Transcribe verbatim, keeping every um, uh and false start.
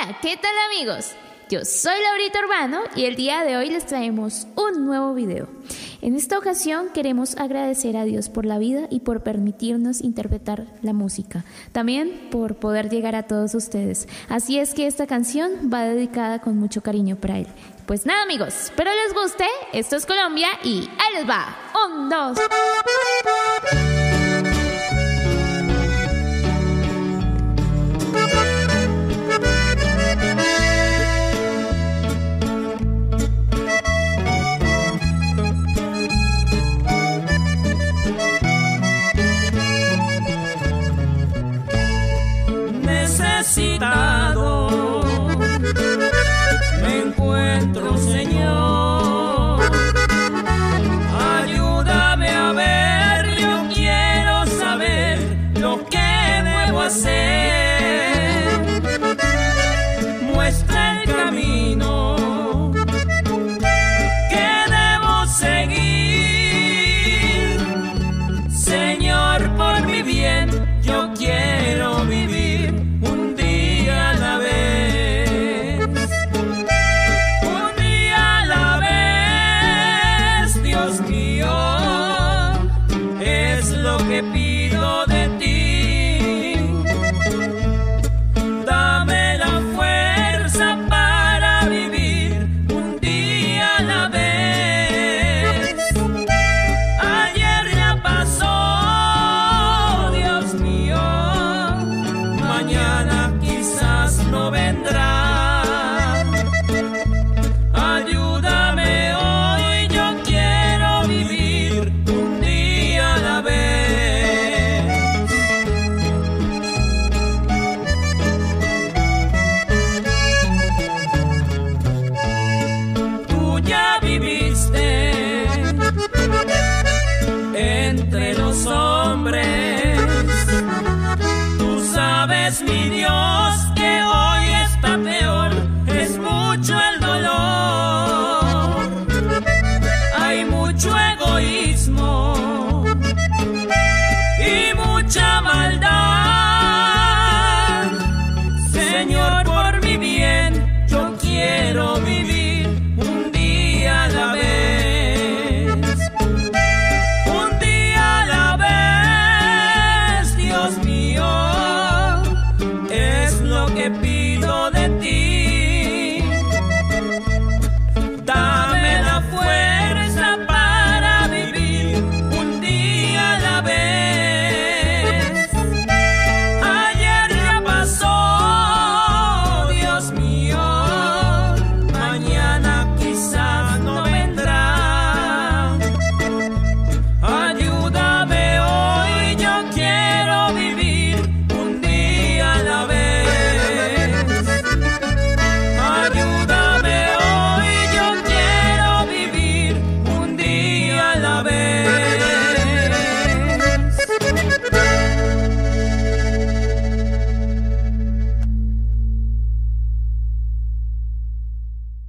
Hola, ¿qué tal amigos? Yo soy Laurita Urbano y el día de hoy les traemos un nuevo video. En esta ocasión queremos agradecer a Dios por la vida y por permitirnos interpretar la música. También por poder llegar a todos ustedes. Así es que esta canción va dedicada con mucho cariño para Él. Pues nada amigos, espero les guste. Esto es Colombia y ahí les va. Un, dos. Necesitado me encuentro, Señor, ayúdame a ver, yo quiero saber lo que debo hacer, muestra el camino que debo seguir, Señor, por mi bien, yo quiero vivir. Que pido de ti, dame la fuerza para vivir un día a la vez. Ayer ya pasó, Dios mío, mañana quizás no vendrá. Ayúdame hoy, yo quiero vivir un día a la vez. Entre los hombres, tú sabes, mi Dios, que hoy está peor, es mucho el dolor, hay mucho egoísmo y mucha maldad. Señor, por mi bien, yo quiero vivir un día a la vez. Que pido de ti.